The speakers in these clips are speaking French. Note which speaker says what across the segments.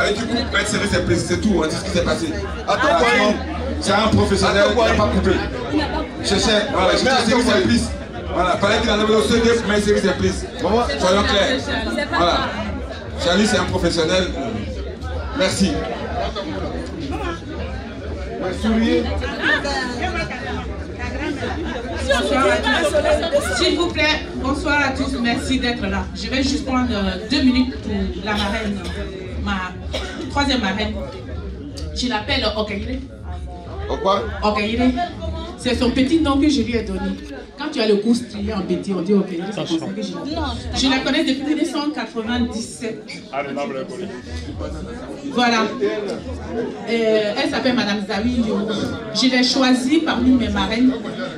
Speaker 1: Fallait du coup mettre service service, c'est tout, on dit ce qui s'est passé. Attends, c'est un professionnel, il n'a pas coupé. Cherchais, voilà, cherchais service service. Voilà, fallait qu'il en avait au second pour mettre service service. Soyons clairs. Voilà. Charlie, c'est un professionnel. Merci.
Speaker 2: Bonsoir à tous. S'il vous plaît, bonsoir à tous. Merci d'être là. Je vais juste prendre 2 minutes pour la marraine, ma troisième marraine. Je l'appelle Okaïre.
Speaker 1: Quoi?
Speaker 2: Okaïre. C'est son petit nom que je lui ai donné. Quand tu as le goût strié en bêtis, on dit Okaïre. C'est pour ça que je l'appelle. Je la connais depuis 1997. Voilà. Elle s'appelle Madame Zawi. Je l'ai choisie parmi mes marraines.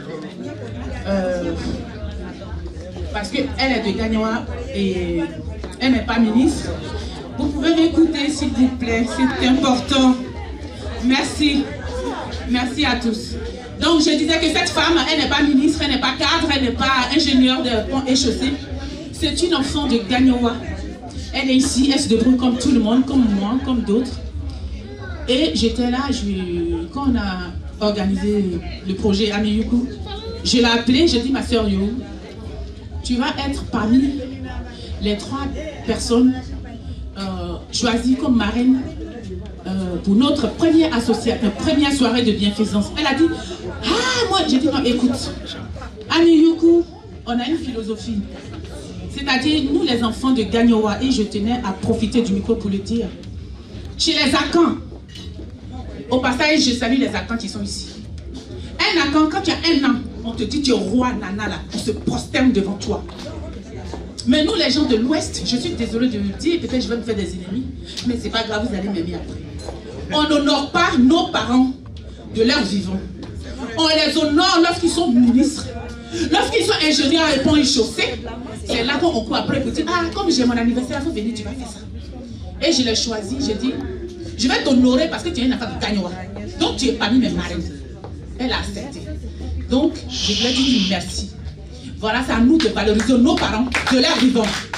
Speaker 2: Parce qu'elle est de Gagnoa et elle n'est pas ministre. Vous pouvez m'écouter s'il vous plaît, c'est important. Merci. Merci à tous. Donc je disais que cette femme, elle n'est pas ministre, elle n'est pas cadre, elle n'est pas ingénieure de pont et chaussée. C'est une enfant de Gagnoa. Elle est ici, elle se débrouille comme tout le monde, comme moi, comme d'autres. Et j'étais là, quand on a organisé le projet Amiyuku, je l'ai appelée, j'ai dit ma soeur Yo, tu vas être parmi les 3 personnes choisies comme marraine pour notre première soirée de bienfaisance. Elle a dit, ah moi, j'ai dit non, écoute, Amiyuku, on a une philosophie. C'est-à-dire, nous les enfants de Gagnoa, et je tenais à profiter du micro pour le dire, chez les Akans, au passage, je salue les Akans qui sont ici. Un Akan, quand tu as 1 an, on te dit tu es roi Nana là, on se prosterne devant toi. Mais nous les gens de l'Ouest, je suis désolée de le dire, peut-être je vais me faire des ennemis, mais c'est pas grave, vous allez m'aimer après. On n'honore pas nos parents de leur vivant. On les honore lorsqu'ils sont ministres, lorsqu'ils sont ingénieurs et ponts et chaussées. C'est là qu'on court après pour dire, ah comme j'ai mon anniversaire, il faut venir, tu vas faire ça. Et je l'ai choisi, j'ai dit, je vais t'honorer parce que tu es une affaire de Gagnoa. Donc tu es parmi mes marraines. Elle a accepté. Donc, je voulais dire merci. Voilà, c'est à nous de valoriser nos parents de leur vivant.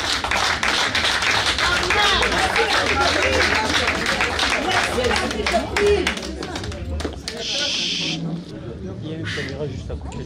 Speaker 3: Il y a une caméra juste à côté.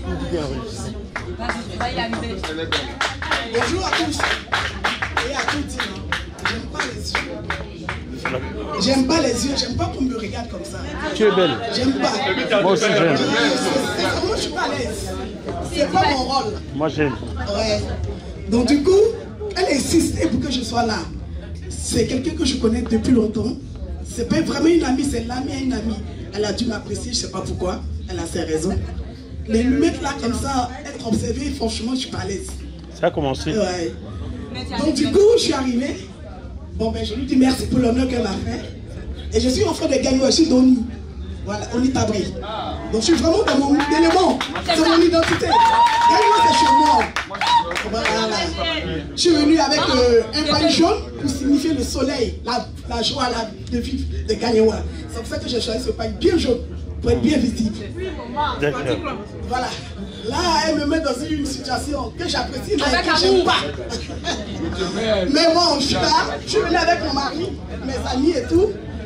Speaker 4: Bonjour à tous et à toutes. J'aime pas les yeux. J'aime pas les yeux, j'aime pas qu'on me regarde comme ça.
Speaker 3: Tu es belle.
Speaker 4: J'aime pas.
Speaker 3: Moi aussi j'aime.
Speaker 4: Moi je suis pas à l'aise. C'est pas mon rôle.
Speaker 3: Moi j'aime.
Speaker 4: Ouais. Donc du coup, elle insiste pour que je sois là. C'est quelqu'un que je connais depuis longtemps. C'est pas vraiment une amie, c'est l'amie à une amie. Elle a dû m'apprécier, je sais pas pourquoi. Elle a ses raisons. Mais me mettre là comme ça, être observée, franchement, je suis pas à l'aise.
Speaker 3: Ça a commencé.
Speaker 4: Ouais. Donc du coup, je suis arrivée. Bon ben, je lui dis merci pour l'honneur qu'elle m'a fait. Et je suis enfant de Gagnoa, je suis d'Oni. Voilà, Oni Tabri. Donc je suis vraiment dans mon élément. C'est mon identité. Gagnoa, c'est chez moi. Voilà. Je suis venue avec un paille jaune pour signifier le soleil, la joie de vivre de Gagnoa. C'est pour ça que j'ai choisi ce paille bien jaune, pour être bien visible.
Speaker 3: D'accord.
Speaker 4: Voilà. Là, elle me met dans une situation que j'apprécie, mais que j'aime pas. Mais bon, je suis là, je suis venue avec mon mari, mes amis et tout.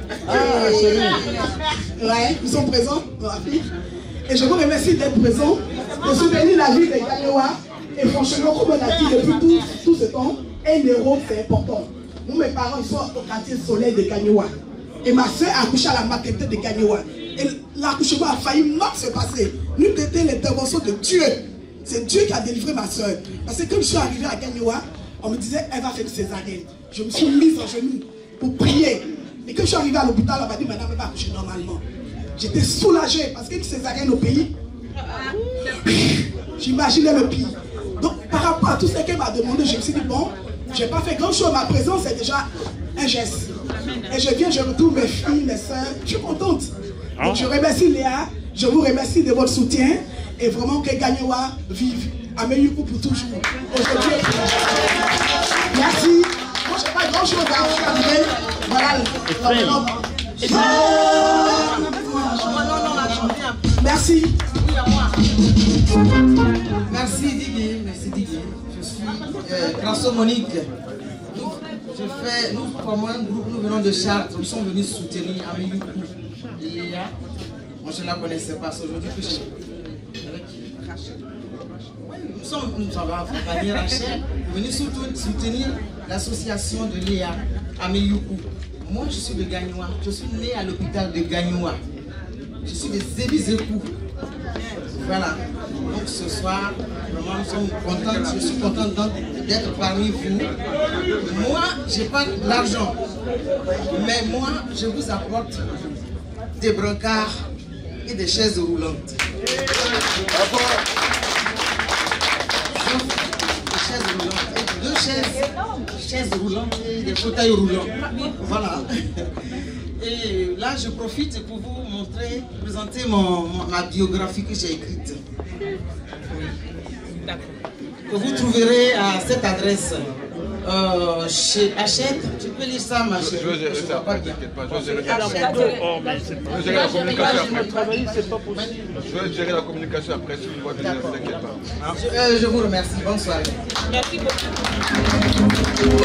Speaker 4: Ouais, ils sont présents, ma fille. Et je vous remercie d'être présents, de soutenir la vie de Gagnoa. Et franchement, comme on a dit depuis tout ce temps, un héros, c'est important. Nous, mes parents, ils sont au quartier Soleil de Gagnoa. Et ma soeur a accouché à la maternité de Gagnoa. Et l'accouchement a failli mal se passer. Nous, c'était l'intervention de Dieu. C'est Dieu qui a délivré ma soeur. Parce que quand je suis arrivée à Gagnoa, on me disait, elle va faire une césarienne. Je me suis mise en genoux pour prier. Et quand je suis arrivée à l'hôpital, on m'a dit, madame, elle va accoucher normalement. J'étais soulagée parce qu'une césarienne au pays, j'imaginais le pire. Donc, par rapport à tout ce qu'elle m'a demandé, je me suis dit, bon, je n'ai pas fait grand chose. Ma présence, c'est déjà un geste. Et je viens, je retrouve mes filles, mes soeurs. Je suis contente. Donc, je remercie Léa. Je vous remercie de votre soutien. Et vraiment que Gagnoa vive. Amiyuku pour toujours. Aujourd'hui, merci. Moi, je n'ai pas grand chose à faire. Voilà. Merci.
Speaker 5: Merci Didier, merci Didier. Je suis Crasso Monique. Nous formons un groupe, nous venons de Chartres, nous sommes venus soutenir Ameyoukou. Léa, moi je ne la connaissais pas, c'est aujourd'hui que je... Nous sommes venus à Rachel, venus soutenir l'association de Léa Ameyoukou. Moi je suis de Gagnoua, je suis né à l'hôpital de Gagnoua. Je suis de Zébizékou. Voilà. Donc ce soir, vraiment, nous sommes contents, je suis contente d'être parmi vous. Moi, je n'ai pas l'argent, mais moi, je vous apporte des brancards et des chaises roulantes. Des chaises roulantes, deux chaises roulantes et des fauteuils roulants. Voilà. Et là, je profite pour vous montrer, présenter ma biographie que j'ai écrite. Que vous trouverez à cette adresse chez Hachette. Tu peux lire ça, ma chérie.
Speaker 1: Je vais ça après, t'inquiète pas. Je vais gérer la communication après. Je vais gérer la communication après, si vous voyez, ne vous inquiétez pas.
Speaker 5: Je vous remercie. Bonne soirée.
Speaker 2: Merci beaucoup.